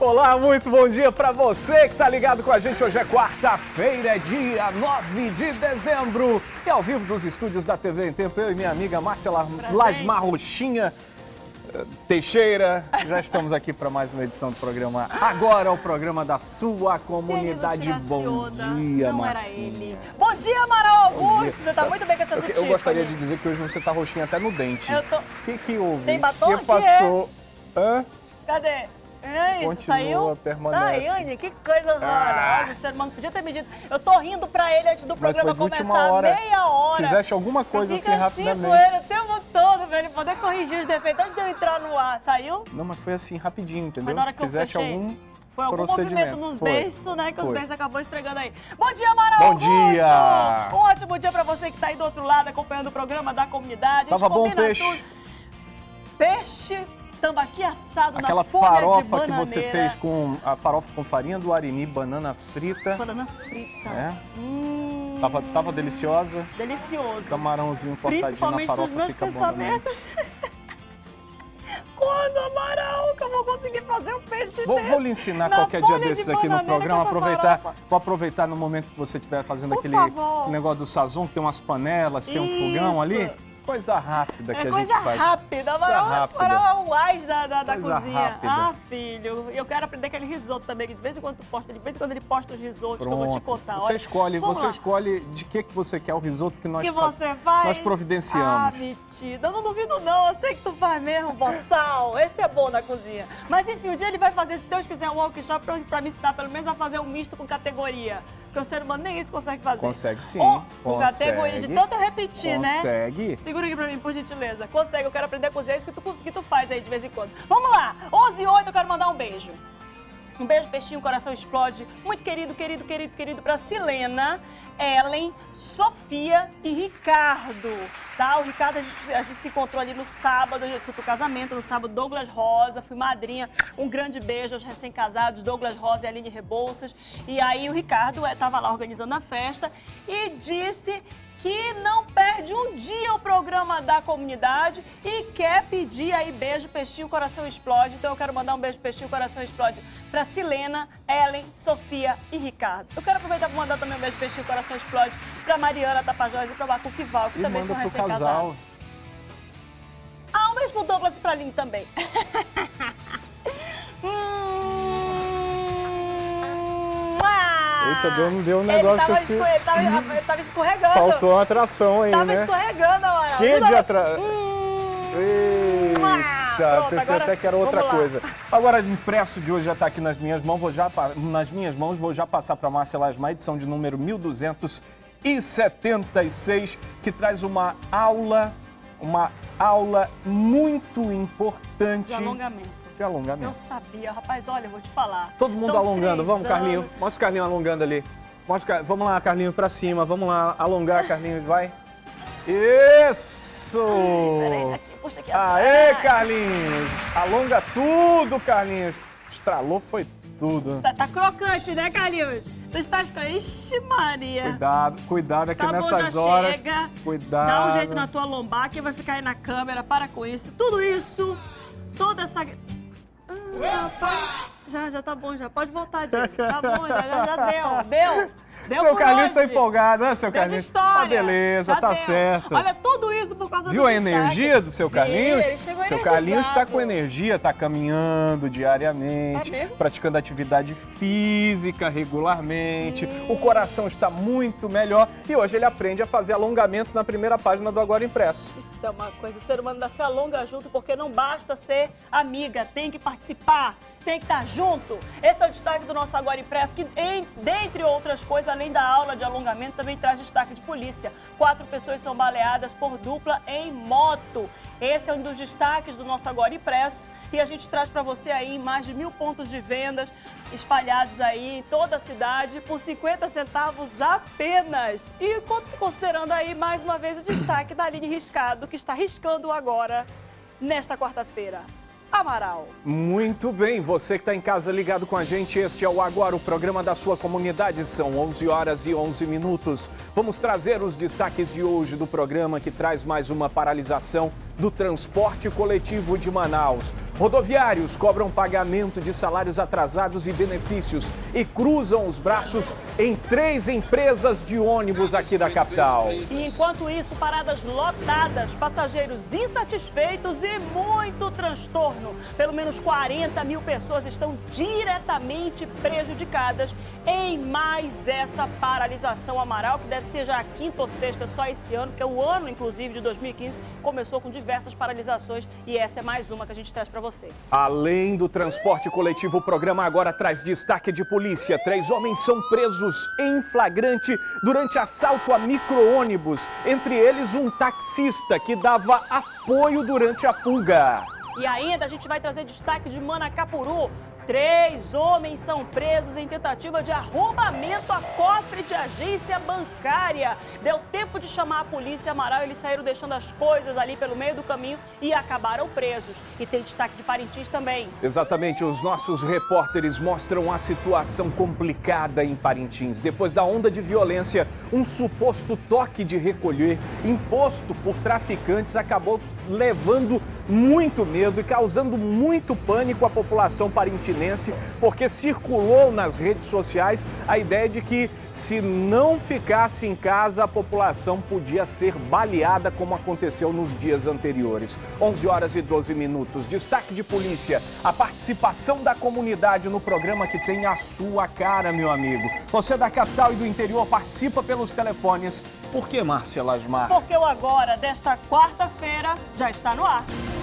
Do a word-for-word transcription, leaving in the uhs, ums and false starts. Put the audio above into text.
Olá, muito bom dia para você que está ligado com a gente. Hoje é quarta-feira, dia nove de dezembro. E ao vivo dos estúdios da T V em Tempo, eu e minha amiga Márcia Lasmar Roxinha Teixeira. Já estamos aqui para mais uma edição do programa. Agora é o programa da sua comunidade. Bom dia, Márcia. Bom dia, Amaral Augusto. Você está muito bem com essa Eu, eu gostaria de dizer que hoje você está roxinha até no dente. Eu tô... O que que houve? Tem batom? O que passou? É? Hã? Cadê? É isso, Continua, saiu? permanece. Saiu, que coisa horrorosa. Ah. O ser humano podia ter medido. Eu tô rindo pra ele antes do programa começar, hora. meia hora. Fizeste alguma coisa assim rapidamente. Eu fico assim com ele o tempo todo, pra ele poder corrigir os defeitos antes de eu entrar no ar. Saiu? Não, mas foi assim, rapidinho, entendeu? Foi na hora que Fizeste eu fechei. algum Foi algum movimento nos foi. beiços, né? Que foi. os beijos acabou esfregando aí. Bom dia, Amaral Bom Augusto. dia! Um ótimo dia pra você que tá aí do outro lado, acompanhando o programa da comunidade. Tava bom o peixe? Tudo. Peixe, tambaqui assado Aquela na folha farofa de que bananeira. você fez com a farofa com farinha do arini, banana frita. Banana frita. É? Hum, Tava, tava deliciosa. Delicioso. Camarãozinho cortadinho na Principalmente nos farofa meus fica bom também. pensamentos. Quando, Amaral, que eu vou conseguir fazer um peixe Vou, desse? vou lhe ensinar Na qualquer dia folha desses de aqui no bananeira programa. com essa Aproveitar, farofa. vou aproveitar no momento que você estiver fazendo Por aquele favor. negócio do sazon, que tem umas panelas, tem um fogão Isso. ali. Coisa rápida que É a coisa gente faz. rápida, Amaral, rápida. Amaral é o ás da, da, da Coisa cozinha. rápida. Ah, filho, eu quero aprender aquele risoto também, que de vez em quando tu posta, de vez em quando ele posta os risotos que eu vou te contar. Você Olha, escolhe, vamos você lá. escolhe de que que você quer o risoto que nós que faz- você faz? nós providenciamos. Ah, metida. Eu não duvido não, eu sei que tu faz mesmo, boçal. Esse é bom na cozinha. Mas enfim, um dia ele vai fazer, se Deus quiser, um workshop pra, pra me ensinar pelo menos a fazer um misto com categoria. Porque o ser humano nem isso consegue fazer. Consegue sim, Ou, com consegue. categoria, de tanto eu repetir, né? Consegue. Segura aqui pra mim, por gentileza. Consegue, eu quero aprender a cozinhar, isso que tu, que tu faz aí de vez em quando. Vamos lá, onze e oito, eu quero mandar um beijo. Um beijo, peixinho, coração explode. Muito querido, querido, querido, querido pra Silena, Ellen, Sofia e Ricardo. Tá? O Ricardo, a gente, a gente se encontrou ali no sábado, eu fui pro casamento, no sábado, Douglas Rosa, fui madrinha. Um grande beijo aos recém-casados, Douglas Rosa e Aline Rebouças. E aí o Ricardo estava lá organizando a festa e disse que não perde um dia o programa da comunidade e quer pedir aí beijo, peixinho, coração explode. Então eu quero mandar um beijo, peixinho, coração explode pra Silena, Ellen, Sofia e Ricardo. Eu quero aproveitar para mandar também um beijo, peixinho, coração explode pra Mariana Tapajós e pra Bacuque Val, que E também manda são pro recém-casados. casal. Ah, um beijo pro Douglas e pra Aline também. Eita, deu, deu um Ele negócio tava, assim. escorre- ele tava, ele tava escorregando. Faltou uma atração aí, Tava né? escorregando, Amaral. Que Tudo de a- atra... Hum. Eita, Pronto, pensei agora até que era sim, outra vamos lá. coisa. Agora, o impresso de hoje já está aqui nas minhas mãos, vou já, pa- nas minhas mãos, vou já passar para a Márcia Lasmar, edição de número mil duzentos e setenta e seis, que traz uma aula, uma aula muito importante De alongamento. de alongamento. Eu sabia, rapaz, olha, eu vou te falar. Todo mundo São alongando, três vamos, Carlinho. anos. Mostra o Carlinho alongando ali. Mostra, o Car- vamos lá, Carlinho, para cima, vamos lá, alongar, Carlinhos, vai. Isso! Peraí, aqui, puxa aqui Aê, atrás. Carlinhos! Alonga tudo, Carlinhos! Estralou foi tudo. Tá, tá crocante, né, Carlinhos? Você está escrevendo. Ixi, Maria. Cuidado, cuidado aqui Tá bom, nessas já horas. chega. Cuidado. Dá um jeito na tua lombar, que vai ficar aí na câmera. Para com isso. Tudo isso, toda essa... Ah, rapaz. Já, já tá bom, já. Pode voltar, Diego. Tá bom, já, já, já deu. Deu. Deu Seu por Carlinhos tá hoje. empolgado, né, seu Deu de Carlinhos? história. Tá beleza, Já tá deu. certo. Olha, tudo isso por causa Viu do a destaque. energia do seu Vi, Carlinhos? ele chegou Seu Carlinhos tá energizado. com energia, tá caminhando diariamente, É mesmo? praticando atividade física regularmente. Hum. O coração está muito melhor e hoje ele aprende a fazer alongamento na primeira página do Agora Impresso. Isso é uma coisa, o ser humano ainda se alonga junto, porque não basta ser amiga, tem que participar, tem que estar junto. Esse é o destaque do nosso Agora Impresso, que, em, dentre outras coisas, além da aula de alongamento, também traz destaque de polícia. Quatro pessoas são baleadas por dupla em moto. Esse é um dos destaques do nosso Agora Impresso e a gente traz para você aí mais de mil pontos de vendas espalhados aí em toda a cidade por cinquenta centavos apenas. E considerando aí mais uma vez o destaque da Aline Riscado, que está riscando agora nesta quarta-feira. Amaral. Muito bem, você que está em casa ligado com a gente, este é o Agora, o programa da sua comunidade. São onze horas e onze minutos. Vamos trazer os destaques de hoje do programa, que traz mais uma paralisação do transporte coletivo de Manaus. Rodoviários cobram pagamento de salários atrasados e benefícios e cruzam os braços em três empresas de ônibus aqui da capital. E enquanto isso, paradas lotadas, passageiros insatisfeitos e muito transtorno. Pelo menos quarenta mil pessoas estão diretamente prejudicadas em mais essa paralisação Amaral, que deve ser já a quinta ou sexta só esse ano, que é o ano, inclusive, de dois mil e quinze, começou com diversas paralisações e essa é mais uma que a gente traz para você. Além do transporte coletivo, o programa agora traz destaque de polícia. Três homens são presos em flagrante durante assalto a micro-ônibus, entre eles um taxista que dava apoio durante a fuga. E ainda a gente vai trazer destaque de Manacapuru. Três homens são presos em tentativa de arrombamento a cofre de agência bancária. Deu tempo de chamar a polícia Amaral, eles saíram deixando as coisas ali pelo meio do caminho e acabaram presos. E tem destaque de Parintins também. Exatamente, os nossos repórteres mostram a situação complicada em Parintins. Depois da onda de violência, um suposto toque de recolher imposto por traficantes acabou levando muito medo e causando muito pânico à população parintinense, porque circulou nas redes sociais a ideia de que, se não ficasse em casa, a população podia ser baleada, como aconteceu nos dias anteriores. onze horas e doze minutos. Destaque de polícia, a participação da comunidade no programa que tem a sua cara, meu amigo. Você da capital e do interior participa pelos telefones. Por que, Márcia Lasmar? Porque o Agora desta quarta-feira já está no ar.